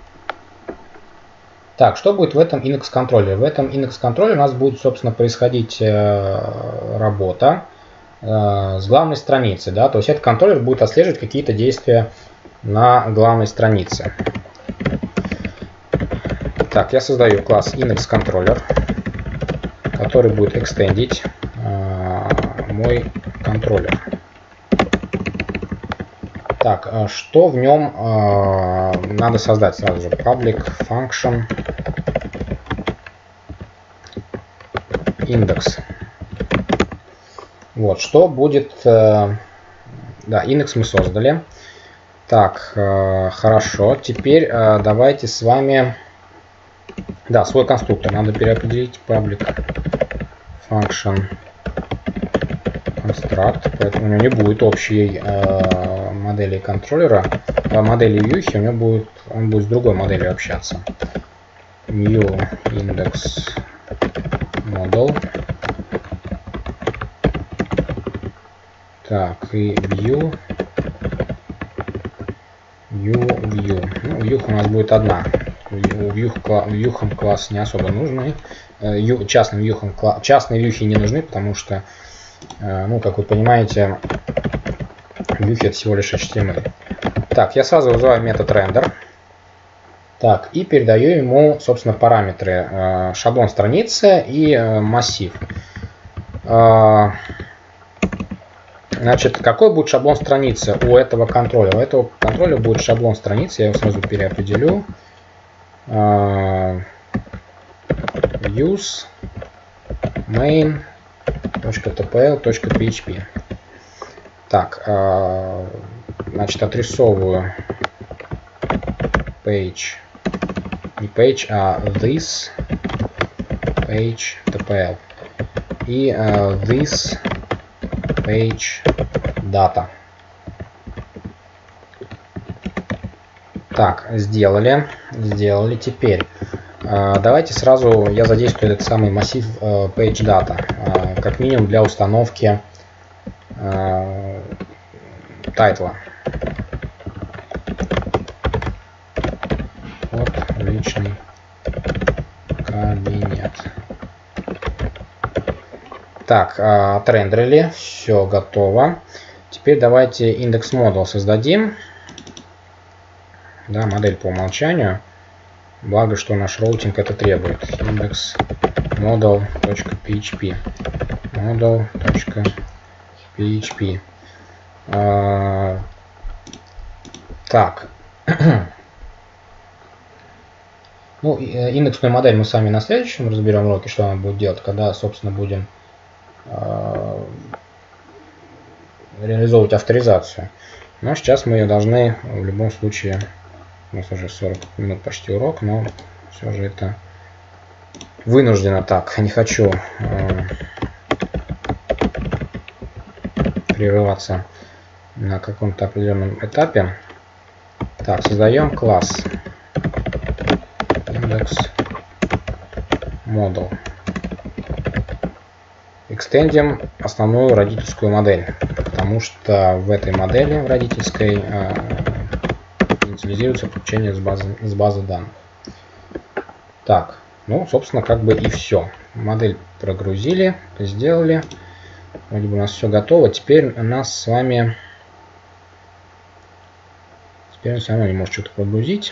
Так, что будет в этом индекс-контроллере? В этом индекс-контроллере у нас будет, собственно, происходить э, работа э, с главной страницы. Да? То есть этот контроллер будет отслеживать какие-то действия на главной странице. Так, я создаю класс индекс-контроллер, который будет экстендить э, мой контроллер. Так, что в нем э, надо создать сразу же? Public function index. Вот, что будет... Э, да, индекс мы создали. Так, э, хорошо. Теперь э, давайте с вами... Да, свой конструктор надо переопределить. Public function construct. Поэтому у него не будет общей э, модели контроллера. По модели вьюхи у него будет, он будет с другой моделью общаться. New index model. Так, и view. View, view. Ну, view у нас будет одна. Вьюхам класс не особо нужны. Частным вьюхам, частные вьюхи не нужны, потому что, ну, как вы понимаете, вьюхи это всего лишь эйч ти эм эль. Так, я сразу вызываю метод render. Так, и передаю ему, собственно, параметры шаблон страницы и массив. Значит, какой будет шаблон страницы у этого контроллера? У этого контроллера будет шаблон страницы, я его сразу переопределю. Use main.tpl.php. Так, значит, отрисовываю page, не page, а this page tpl и this page data. Так, сделали, сделали. Теперь давайте сразу я задействую этот самый массив page data, как минимум для установки тайтла. Вот личный кабинет. Так, отрендерили, все готово. Теперь давайте индекс model создадим. Да, модель по умолчанию. Благо, что наш роутинг это требует. Индекс model.php. Model.php. А, так. Ну, индексную модель мы сами на следующем разберем уроке, что она будет делать, когда, собственно, будем а, реализовывать авторизацию. Но сейчас мы ее должны в любом случае... У нас уже сорок минут почти урок, но все же это вынужденно так. Не хочу э, прерываться на каком-то определенном этапе. Так, создаем класс индекс model. Экстендим основную родительскую модель, потому что в этой модели, в родительской, э, инициализируется подключение с базы, с базы данных. Так, ну, собственно, как бы и все. Модель прогрузили, сделали. Вроде бы у нас все готово. Теперь у нас с вами... Теперь он все равно не может что-то прогрузить.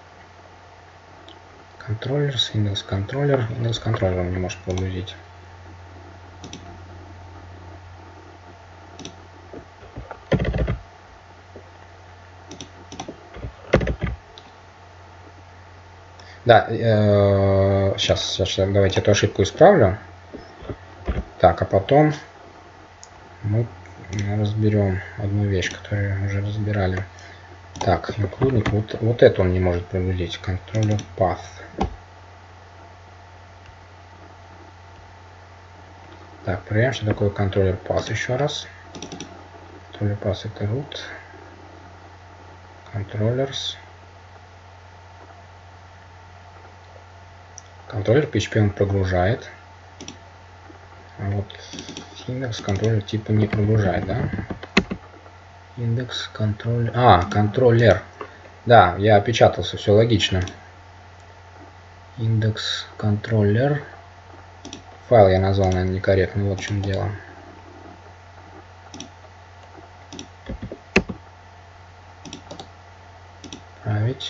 Контроллер, индекс контроллер. Индекс контроллер он не может прогрузить. Да, э, сейчас, сейчас давайте эту ошибку исправлю. Так, а потом мы разберем одну вещь, которую уже разбирали. Так, including, вот, вот это он не может прогрузить. Controller path. Так, проверяем, что такое controller path еще раз. Controller path это root. Controllers. Контроллер пи эйч пи он прогружает. А вот индекс контроллер типа не прогружает, да? Индекс контроллер. А, контроллер. Да, я опечатался, все логично. Индекс контроллер. Файл я назвал, наверное, некорректно. Вот в чем дело. Править.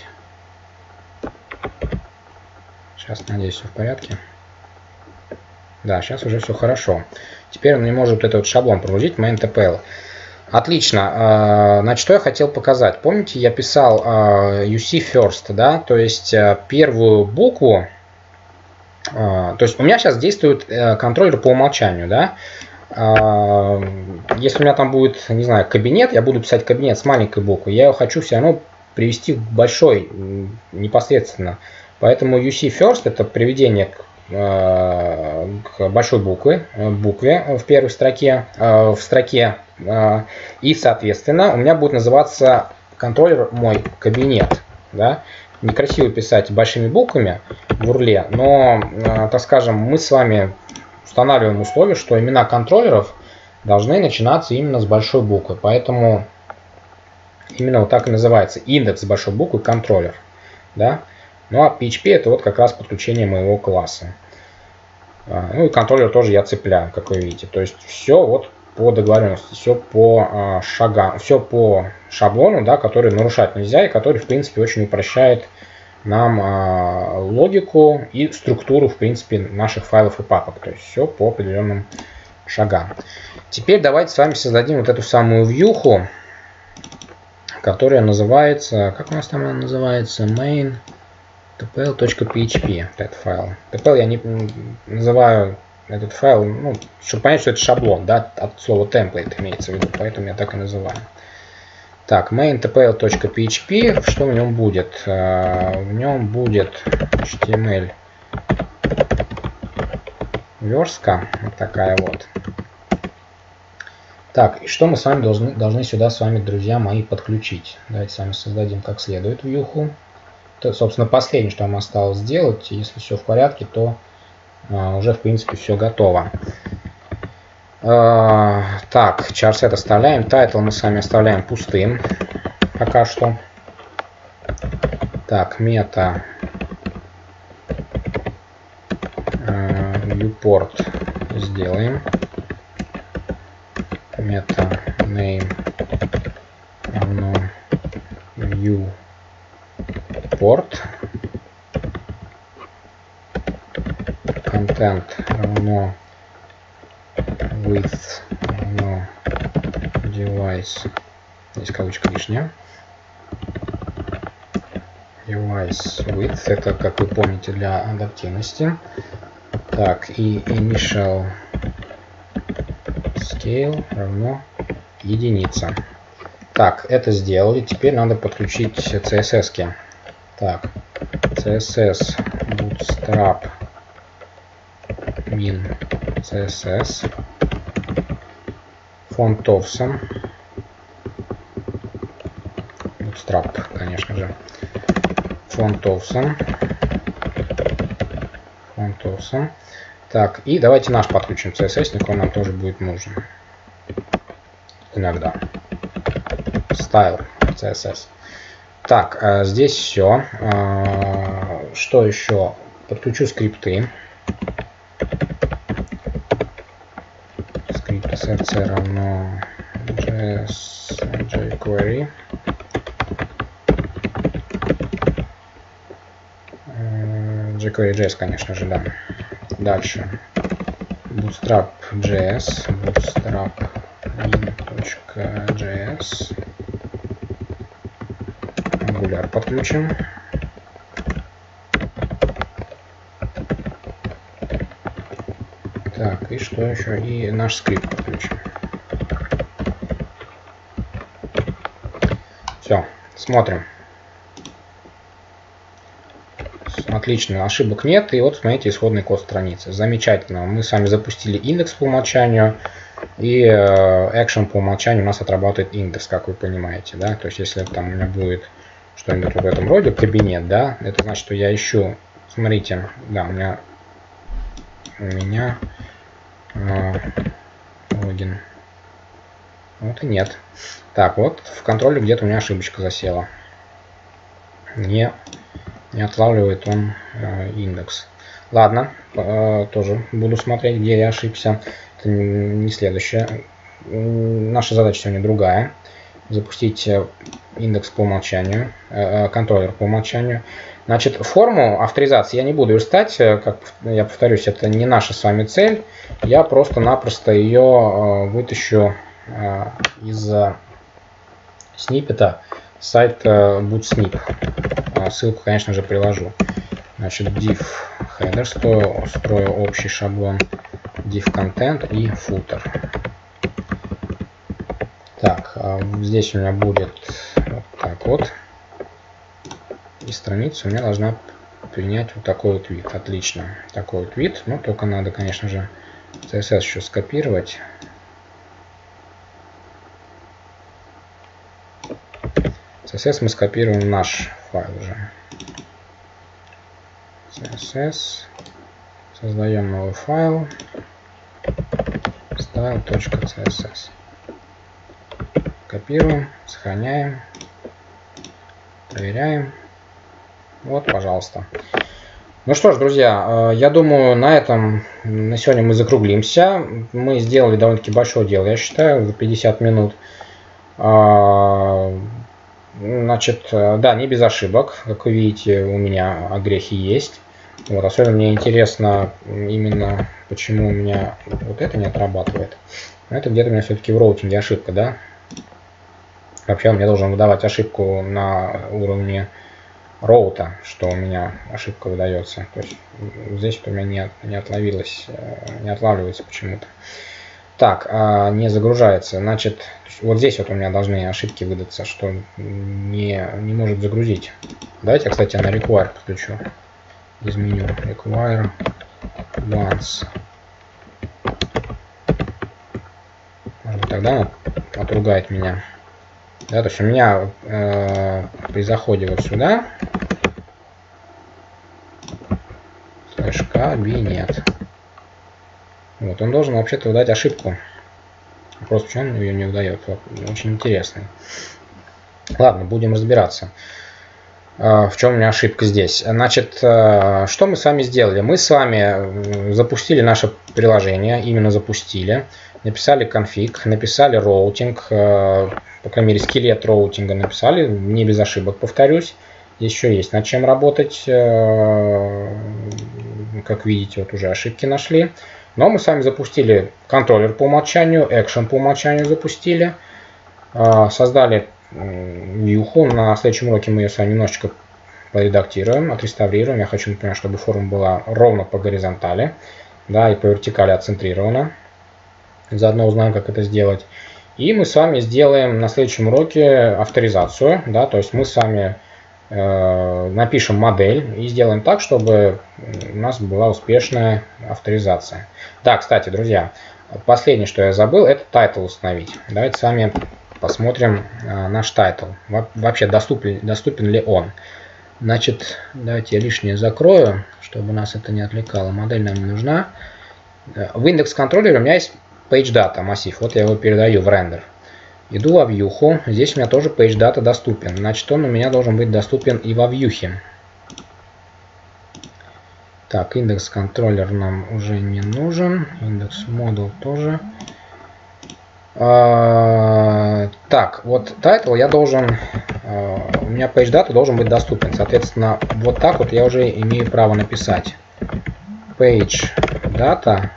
Сейчас, надеюсь, все в порядке. Да, сейчас уже все хорошо. Теперь он не может этот вот шаблон прогрузить, main.tpl. Отлично. Значит, что я хотел показать. Помните, я писал ю си first, да, то есть первую букву. То есть у меня сейчас действует контроллер по умолчанию, да. Если у меня там будет, не знаю, кабинет, я буду писать кабинет с маленькой буквы. Я его хочу все равно привести к большой непосредственно. Поэтому ю си first это приведение к к большой букве, букве в первой строке, в строке, и, соответственно, у меня будет называться контроллер мой кабинет. Да? Некрасиво писать большими буквами в урле, но, так скажем, мы с вами устанавливаем условие, что имена контроллеров должны начинаться именно с большой буквы. Поэтому именно вот так и называется индекс с большой буквы контроллер. Да? Ну а пи эйч пи это вот как раз подключение моего класса. Ну и контроллер тоже я цепляю, как вы видите. То есть все вот по договоренности, все по шагам, все по шаблону, да, который нарушать нельзя и который в принципе очень упрощает нам логику и структуру в принципе наших файлов и папок. То есть все по определенным шагам. Теперь давайте с вами создадим вот эту самую вьюху, которая называется, как у нас там она называется, main. tpl.php, этот файл. tpl я не называю этот файл, ну, чтобы понять, что это шаблон, да, от слова template имеется в виду, поэтому я так и называю. Так, main tpl.php, что в нем будет? В нем будет эйч ти эм эль верстка, вот такая вот. Так, и что мы с вами должны, должны сюда с вами, друзья мои, подключить? Давайте с вами создадим как следует вьюху. Это, собственно, последнее, что нам осталось сделать. Если все в порядке, то а, уже, в принципе, все готово. А, так, charset оставляем. Title мы с вами оставляем пустым пока что. Так, мета а, viewport сделаем. Мета name равно view порт, content равно width равно device, здесь кавычка лишняя, device width, это, как вы помните, для адаптивности. Так, и initial scale равно единица. Так, это сделали, теперь надо подключить си эс эс-ки. Так, си эс эс bootstrap min си эс эс font awesome bootstrap, конечно же, font awesome font awesome. Так, и давайте наш подключим си эс эс, он нам тоже будет нужен иногда. Style си эс эс. Так, здесь все. Что еще? Подключу скрипты. Скрипт src равно js jQuery. jQuery.js, конечно же, да. Дальше. Bootstrap.js. Bootstrap.js. Angular подключим. Так, и что еще? И наш скрипт подключим. Все, смотрим. Отлично, ошибок нет. И вот смотрите исходный код страницы. Замечательно. Мы с вами запустили индекс по умолчанию. И action по умолчанию у нас отрабатывает индекс, как вы понимаете. Да? То есть если там у меня будет что-нибудь в этом роде, кабинет, да, это значит, что я ищу смотрите, да, у меня у меня э, логин. Вот и нет. Так, вот в контроле где-то у меня ошибочка засела. Не, не отлавливает он э, индекс. Ладно, э, тоже буду смотреть, где я ошибся. Это не следующее. Наша задача сегодня другая. Запустить индекс по умолчанию, э, контроллер по умолчанию. Значит, форму авторизации я не буду верстать, как я повторюсь, это не наша с вами цель. Я просто-напросто ее э, вытащу э, из сниппета сайта bootsnip. Ссылку, конечно же, приложу. Значит, div header, строю, строю общий шаблон, div content и footer. Так, здесь у меня будет вот так вот. И страница у меня должна принять вот такой вот вид. Отлично. Такой вот вид. Но только надо, конечно же, си эс эс еще скопировать. си эс эс мы скопируем в наш файл уже. си эс эс. Создаем новый файл. style.css. Копируем, сохраняем, проверяем. Вот, пожалуйста. Ну что ж, друзья, я думаю, на этом на сегодня мы закруглимся. Мы сделали довольно-таки большое дело, я считаю, за пятьдесят минут. Значит, да, не без ошибок. Как вы видите, у меня огрехи есть. Вот, особенно мне интересно именно, почему у меня вот это не отрабатывает. Это где-то у меня все-таки в роутинге ошибка, да? Вообще он мне должен выдавать ошибку на уровне роута, что у меня ошибка выдается. То есть здесь у меня не, не отловилось, не отлавливается почему-то. Так, а не загружается. Значит, вот здесь вот у меня должны ошибки выдаться, что не, не может загрузить. Давайте я, кстати, на require подключу. Из меню require once. Может быть, тогда он отругает меня. Да, то есть у меня э, при заходе вот сюда слэш кабинет. Вот, он должен вообще-то выдать ошибку. Вопрос, почему он ее не выдает. Вот, очень интересный. Ладно, будем разбираться. Э, в чем у меня ошибка здесь. Значит, э, что мы с вами сделали? Мы с вами запустили наше приложение, именно запустили. Написали конфиг, написали роутинг, э, по крайней мере скелет роутинга написали, не без ошибок, повторюсь. Здесь еще есть над чем работать, э, как видите, вот уже ошибки нашли. Но мы с вами запустили контроллер по умолчанию, action по умолчанию запустили, э, создали вьюху. На следующем уроке мы ее с вами немножечко поредактируем, отреставрируем. Я хочу, например, чтобы форма была ровно по горизонтали, да, и по вертикали отцентрирована. Заодно узнаем, как это сделать. И мы с вами сделаем на следующем уроке авторизацию. Да, то есть мы с вами э, напишем модель и сделаем так, чтобы у нас была успешная авторизация. Да, кстати, друзья, последнее, что я забыл, это title установить. Давайте с вами посмотрим э, наш title. Во вообще доступен, доступен ли он. Значит, давайте я лишнее закрою, чтобы нас это не отвлекало. Модель нам не нужна. В индекс контроллере у меня есть PageData массив. Вот я его передаю в рендер. Иду во вьюху. Здесь у меня тоже PageData доступен. Значит, он у меня должен быть доступен и во вьюхе. Так, индекс контроллер нам уже не нужен. Индекс model тоже. А, так, вот title я должен... А, у меня PageData должен быть доступен. Соответственно, вот так вот я уже имею право написать. PageData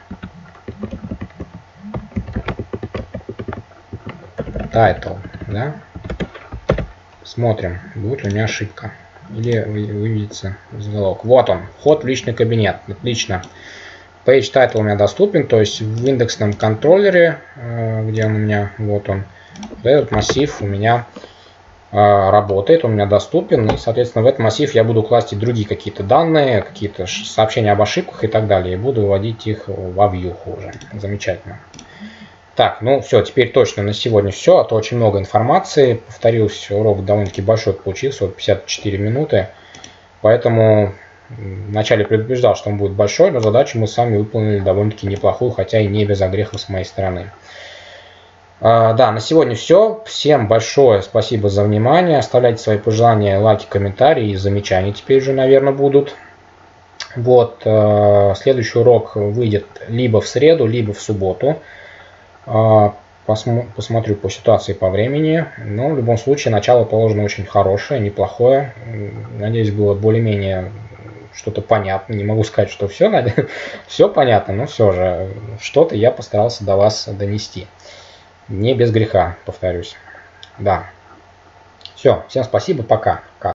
title, да? Смотрим, будет ли у меня ошибка. Или выведется заголовок. Вот он, вход в личный кабинет. Отлично. Page title у меня доступен, то есть в индексном контроллере, где он у меня, вот он, вот этот массив у меня работает, он у меня доступен. И, соответственно, в этот массив я буду класть и другие какие-то данные, какие-то сообщения об ошибках и так далее. И буду вводить их во вьюху уже. Замечательно. Так, ну все, теперь точно на сегодня все, а то очень много информации. Повторюсь, урок довольно-таки большой получился, вот пятьдесят четыре минуты. Поэтому Вначале предупреждал, что он будет большой, но задачу мы сами выполнили довольно-таки неплохую, хотя и не без огрехов с моей стороны. Да, на сегодня все. Всем большое спасибо за внимание. Оставляйте свои пожелания, лайки, комментарии и замечания теперь уже, наверное, будут. Вот, следующий урок выйдет либо в среду, либо в субботу. Посмотрю по ситуации, по времени. Но в любом случае начало положено очень хорошее, неплохое. Надеюсь, было более-менее что-то понятно. Не могу сказать, что все, все понятно, но все же что-то я постарался до вас донести. Не без греха, повторюсь. Да. Все, всем спасибо, пока.